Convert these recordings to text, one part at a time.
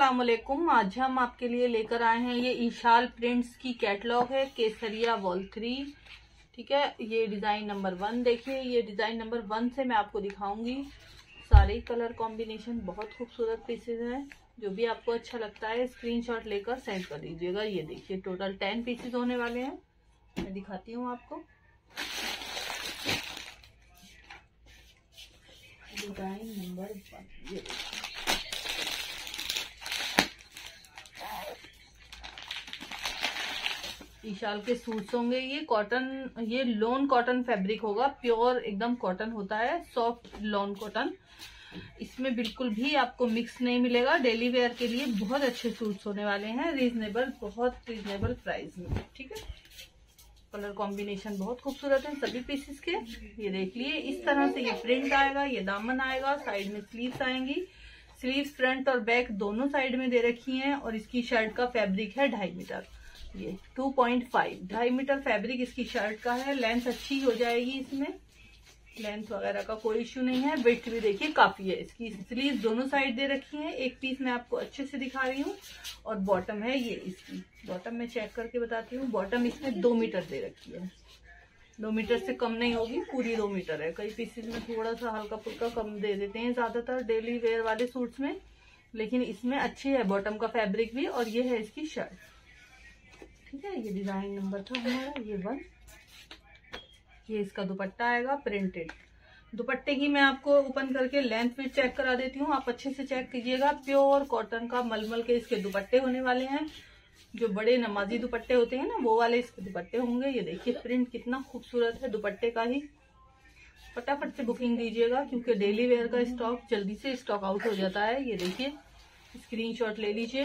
अस्सलामुअलैकुम। आज हम आपके लिए लेकर आए हैं ये ईशाल प्रिंट्स की कैटलॉग है, केसरिया वॉल 3। ठीक है, ये डिजाइन नंबर 1 देखिए। ये डिजाइन नंबर 1 से मैं आपको दिखाऊंगी। सारे कलर कॉम्बिनेशन बहुत खूबसूरत पीसेज हैं। जो भी आपको अच्छा लगता है स्क्रीनशॉट लेकर सेंड कर दीजिएगा। ये देखिए टोटल 10 पीसेज होने वाले हैं। मैं दिखाती हूँ आपको डिजाइन नंबर 1। ये ईशाल के सूट्स होंगे। ये कॉटन, ये लॉन कॉटन फैब्रिक होगा, प्योर एकदम कॉटन होता है, सॉफ्ट लॉन कॉटन। इसमें बिल्कुल भी आपको मिक्स नहीं मिलेगा। डेली वेयर के लिए बहुत अच्छे सूट्स होने वाले हैं, रीजनेबल, बहुत रीजनेबल प्राइस में। ठीक है, कलर कॉम्बिनेशन बहुत खूबसूरत है सभी पीसेस के। ये देख लिए, इस तरह से ये प्रिंट आएगा, ये दामन आएगा, साइड में स्लीव्स आएंगी। स्लीव्स फ्रंट और बैक दोनों साइड में दे रखी हैं। और इसकी शर्ट का फैब्रिक है 2.5 मीटर, ये 2.5 2.5 मीटर फैब्रिक इसकी शर्ट का है। लेंथ अच्छी हो जाएगी, इसमें लेंथ वगैरह का कोई इश्यू नहीं है। विड्थ भी देखिए काफी है। इसकी स्लीव दोनों साइड दे रखी है। एक पीस मैं आपको अच्छे से दिखा रही हूँ। और बॉटम है ये, इसकी बॉटम में चेक करके बताती हूँ। बॉटम इसमें 2 मीटर दे रखी है, 2 मीटर से कम नहीं होगी, पूरी 2 मीटर है। कई पीसेज में थोड़ा सा हल्का फुल्का कम दे देते हैं ज्यादातर डेली वेयर वाले सूट्स में, लेकिन इसमें अच्छी है बॉटम का फैब्रिक भी। और ये है इसकी शर्ट। ठीक है, ये डिजाइन नंबर था हमारा ये 1। ये इसका दुपट्टा आएगा प्रिंटेड। दुपट्टे की मैं आपको ओपन करके लेंथ भी चेक करा देती हूँ, आप अच्छे से चेक कीजिएगा। प्योर कॉटन का मलमल के इसके दुपट्टे होने वाले हैं। जो बड़े नमाजी दुपट्टे होते हैं ना, वो वाले इसके दुपट्टे होंगे। ये देखिए प्रिंट कितना खूबसूरत है दुपट्टे का ही। फटाफट से बुकिंग दीजिएगा, क्योंकि डेली वेयर का स्टॉक जल्दी से स्टॉक आउट हो जाता है। ये देखिए, स्क्रीनशॉट ले लीजिए।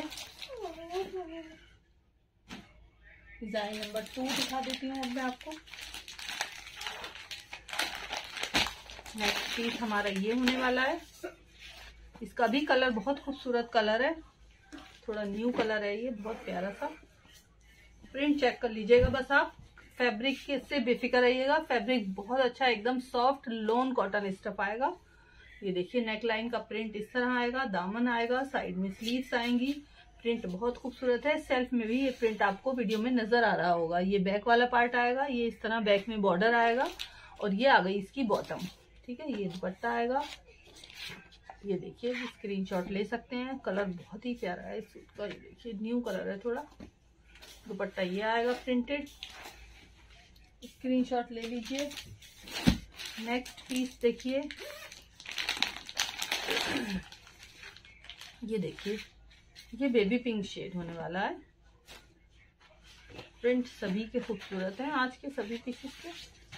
डिजाइन नंबर 2 दिखा देती हूँ अब मैं आपको। नेक्स्ट पीस हमारा ये होने वाला है। इसका भी कलर बहुत खूबसूरत कलर है, थोड़ा न्यू कलर है ये, बहुत प्यारा सा। प्रिंट चेक कर लीजिएगा बस आप। फैब्रिक से बेफिक्र रहिएगा, फैब्रिक बहुत अच्छा, एकदम सॉफ्ट लॉन कॉटन स्टफ आएगा। ये देखिए नेकलाइन का प्रिंट इस तरह आएगा, दामन आएगा, साइड में स्लीव्स आएंगी। प्रिंट बहुत खूबसूरत है। सेल्फ में भी ये प्रिंट आपको वीडियो में नजर आ रहा होगा। ये बैक वाला पार्ट आएगा, ये इस तरह बैक में बॉर्डर आएगा। और ये आ गई इसकी बॉटम। ठीक है, ये दुपट्टा आएगा। ये देखिए, स्क्रीनशॉट ले सकते हैं। कलर बहुत ही प्यारा है इस सूट का। ये देखिए न्यू कलर है थोड़ा। दुपट्टा ये आएगा प्रिंटेड, स्क्रीनशॉट ले लीजिए। नेक्स्ट पीस देखिए, ये देखिए, ये बेबी पिंक शेड होने वाला है। प्रिंट सभी के खूबसूरत हैं आज के सभी पीसेस के।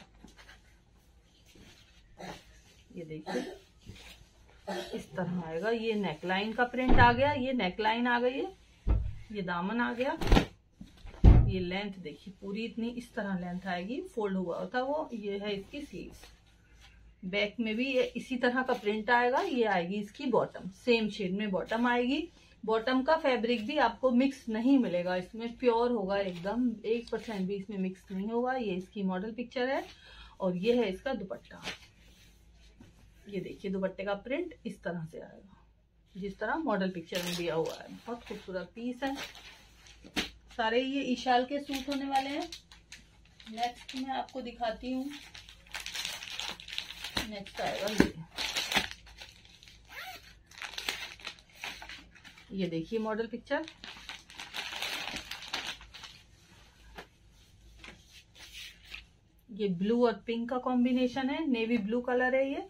ये देखिए इस तरह आएगा। ये नेकलाइन का प्रिंट आ गया, ये नेकलाइन आ गई है, ये दामन आ गया। ये लेंथ देखिए पूरी इतनी इस तरह लेंथ आएगी, फोल्ड हुआ था वो। ये है इसकी स्लीव्स। बैक में भी ये इसी तरह का प्रिंट आएगा। ये आएगी इसकी बॉटम, सेम शेड में बॉटम आएगी। बॉटम का फैब्रिक भी आपको मिक्स नहीं मिलेगा, इसमें प्योर होगा एकदम, 1% भी इसमें मिक्स नहीं होगा। ये इसकी मॉडल पिक्चर है। और ये है इसका दुपट्टा। ये देखिए दुपट्टे का प्रिंट इस तरह से आएगा, जिस तरह मॉडल पिक्चर में दिया हुआ है। बहुत खूबसूरत पीस है। सारे ये ईशाल के सूट होने वाले हैं। नेक्स्ट मैं आपको दिखाती हूँ। नेक्स्ट आएगा ये देखिए मॉडल पिक्चर। ये ब्लू और पिंक का कॉम्बिनेशन है, नेवी ब्लू कलर है ये।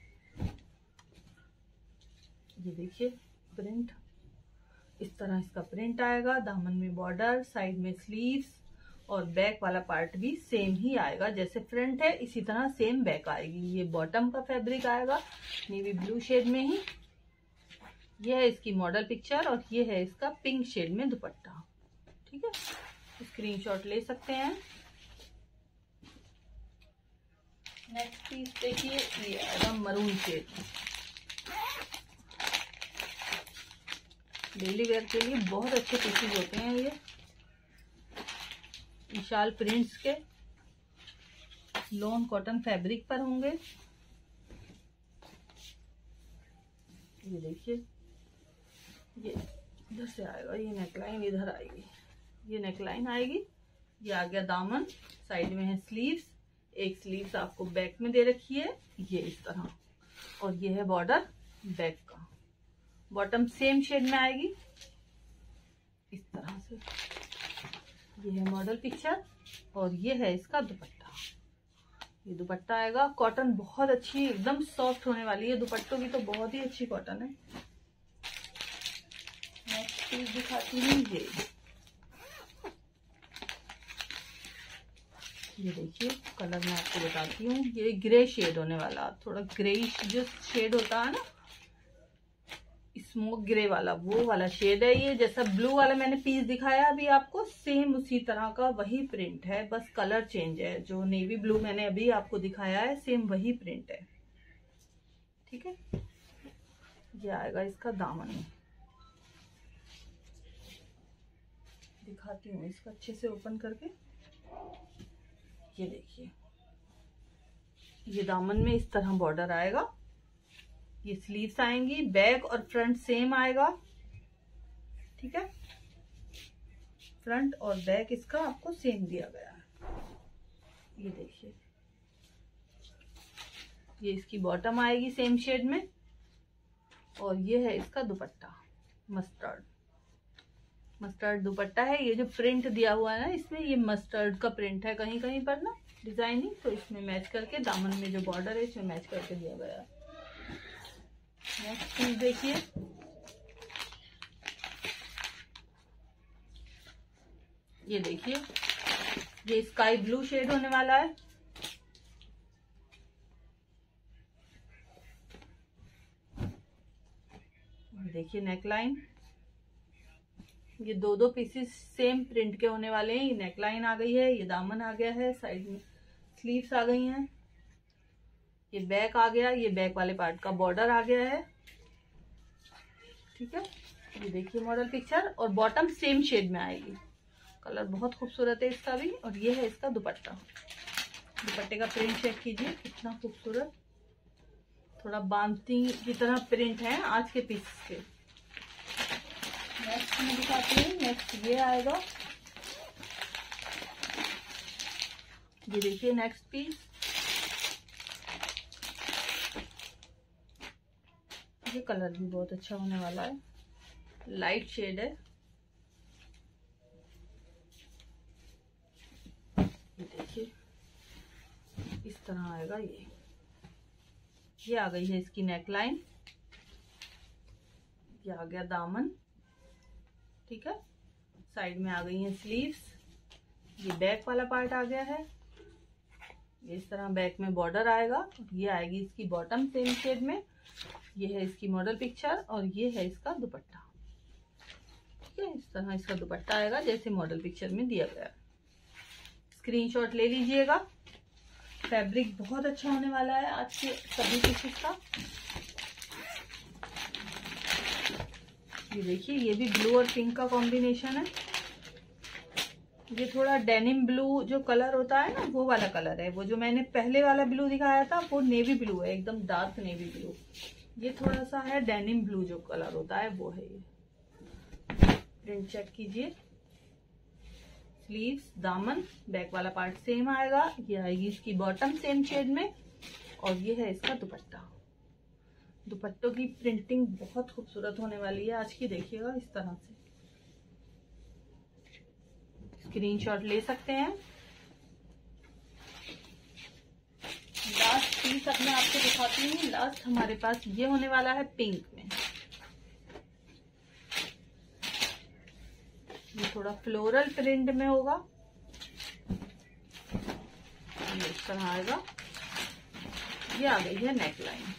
ये देखिए प्रिंट इस तरह इसका प्रिंट आएगा। दामन में बॉर्डर, साइड में स्लीव्स। और बैक वाला पार्ट भी सेम ही आएगा, जैसे फ्रंट है इसी तरह सेम बैक आएगी। ये बॉटम का फैब्रिक आएगा नेवी ब्लू शेड में ही। ये है इसकी मॉडल पिक्चर। और ये है इसका पिंक शेड में दुपट्टा। ठीक है, स्क्रीनशॉट ले सकते हैं। नेक्स्ट पीस देखिए, ये आएगा मरून शेड। डेली वेयर के लिए बहुत अच्छे पीसेज होते हैं ये, ईशाल प्रिंट्स के लॉन कॉटन फैब्रिक पर होंगे। ये देखिए, ये इधर से आएगा, ये नेकलाइन इधर आएगी, ये नेकलाइन आएगी। ये आ गया दामन, साइड में है स्लीव्स, एक स्लीव्स आपको बैक में दे रखी है ये इस तरह, और ये है बॉर्डर बैक का। बॉटम सेम शेड में आएगी इस तरह से। ये है मॉडल पिक्चर और ये है इसका दुपट्टा। ये दुपट्टा आएगा, कॉटन बहुत अच्छी एकदम सॉफ्ट होने वाली है, दुपट्टों की तो बहुत ही अच्छी कॉटन है। नेक्स्ट पीस दिखाती हूँ, ये देखिए कलर मैं आपको बताती हूँ। ये ग्रे शेड होने वाला, थोड़ा ग्रेइश जो शेड होता है ना, स्मोक ग्रे वाला, वो वाला शेड है ये। जैसा ब्लू वाला मैंने पीस दिखाया अभी आपको, सेम उसी तरह का वही प्रिंट है, बस कलर चेंज है। जो नेवी ब्लू मैंने अभी आपको दिखाया है सेम वही प्रिंट है, ठीक है। ये आएगा इसका दामन, दिखाती हूँ इसका अच्छे से ओपन करके। ये देखिए, ये दामन में इस तरह बॉर्डर आएगा, ये स्लीव्स आएंगी, बैक और फ्रंट सेम आएगा, ठीक है। फ्रंट और बैक इसका आपको सेम दिया गया है। ये देखिए, ये इसकी बॉटम आएगी सेम शेड में, और ये है इसका दुपट्टा मस्टर्ड दुपट्टा है। ये जो प्रिंट दिया हुआ है ना इसमें, ये मस्टर्ड का प्रिंट है कहीं कहीं पर ना डिजाइनिंग, तो इसमें मैच करके दामन में जो बॉर्डर है इसमें मैच करके दिया गया है। नेक्स्ट पीस देखिए, ये देखिए, ये स्काई ब्लू शेड होने वाला है। देखिए नेकलाइन, ये दो पीसेस सेम प्रिंट के होने वाले हैं। ये नेकलाइन आ गई है, ये दामन आ गया है, साइड में स्लीव्स आ गई हैं, ये बैक आ गया, ये बैक वाले पार्ट का बॉर्डर आ गया है, ठीक है। ये देखिए मॉडल पिक्चर, और बॉटम सेम शेड में आएगी। कलर बहुत खूबसूरत है इसका भी, और ये है इसका दुपट्टा। दुपट्टे का प्रिंट चेक कीजिए कितना खूबसूरत, थोड़ा बांती की तरह प्रिंट है आज के पीस के। नेक्स्ट में दिखाती हूँ, नेक्स्ट ये आएगा, ये देखिए नेक्स्ट पीस। ये कलर भी बहुत अच्छा होने वाला है, लाइट शेड है। ये देखिए इस तरह आएगा। ये आ गई है इसकी नेकलाइन, ये आ गया दामन, ठीक है। साइड में आ गई है स्लीव्स, ये बैक वाला पार्ट आ गया है, ये इस तरह बैक में बॉर्डर आएगा। ये आएगी इसकी बॉटम सेम शेड में, ये है इसकी मॉडल पिक्चर, और ये है इसका दुपट्टा, ठीक है। इस तरह इसका दुपट्टा आएगा जैसे मॉडल पिक्चर में दिया गया। स्क्रीनशॉट ले लीजिएगा, फैब्रिक बहुत अच्छा होने वाला है आज के सभी पीसेस का। ये देखिए, ये भी ब्लू और पिंक का कॉम्बिनेशन है। ये थोड़ा डेनिम ब्लू जो कलर होता है ना, वो वाला कलर है। वो जो मैंने पहले वाला ब्लू दिखाया था वो नेवी ब्लू है, एकदम डार्क नेवी ब्लू। ये थोड़ा सा है डेनिम ब्लू जो कलर होता है वो है। ये प्रिंट चेक कीजिए, स्लीव्स, दामन, बैक वाला पार्ट सेम आएगा। ये आएगी इसकी बॉटम सेम शेड में, और ये है इसका दुपट्टा। दुपट्टों की प्रिंटिंग बहुत खूबसूरत होने वाली है आज की, देखिएगा इस तरह से। स्क्रीनशॉट ले सकते हैं। लास्ट पीस अब मैं आपको दिखाती हूँ। लास्ट हमारे पास ये होने वाला है पिंक में। ये थोड़ा फ्लोरल प्रिंट में होगा, ये इस तरह आएगा। ये आ गई है नेकलाइन,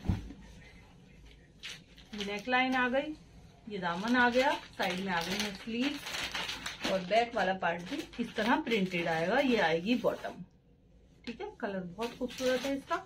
ये नेकलाइन आ गई, ये दामन आ गया, साइड में आ गई है स्लीव, और बैक वाला पार्ट भी इस तरह प्रिंटेड आएगा। ये आएगी बॉटम, ठीक है। कलर बहुत खूबसूरत है इसका।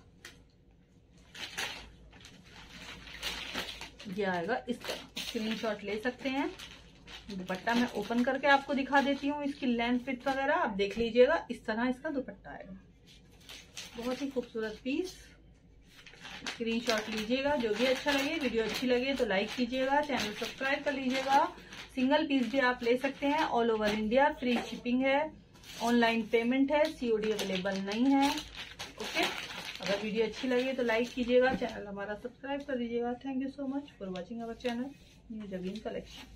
ये आएगा इस तरह, स्क्रीनशॉट ले सकते हैं। दुपट्टा मैं ओपन करके आपको दिखा देती हूँ, इसकी लेंथ फिट वगैरह आप देख लीजिएगा। इस तरह इसका दुपट्टा आएगा, बहुत ही खूबसूरत पीस। स्क्रीनशॉट लीजिएगा। जो भी अच्छा लगे, वीडियो अच्छी लगे तो लाइक कीजिएगा, चैनल सब्सक्राइब कर लीजिएगा। सिंगल पीस भी आप ले सकते हैं, all over India, free shipping है, ऑनलाइन पेमेंट है, सीओडी अवेलेबल नहीं है। ओके, अगर वीडियो अच्छी लगे तो लाइक कीजिएगा, चैनल हमारा सब्सक्राइब कर दीजिएगा। Thank you so much for watching our channel new Jabeen collection.